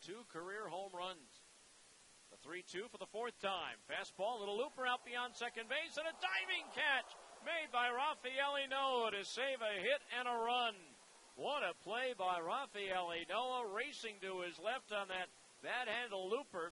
2 career home runs. The 3-2 for the 4th time. Fastball, little looper out beyond second base, and a diving catch made by Rafael Ynoa to save a hit and a run. What a play by Rafael Ynoa, racing to his left on that bad handle looper.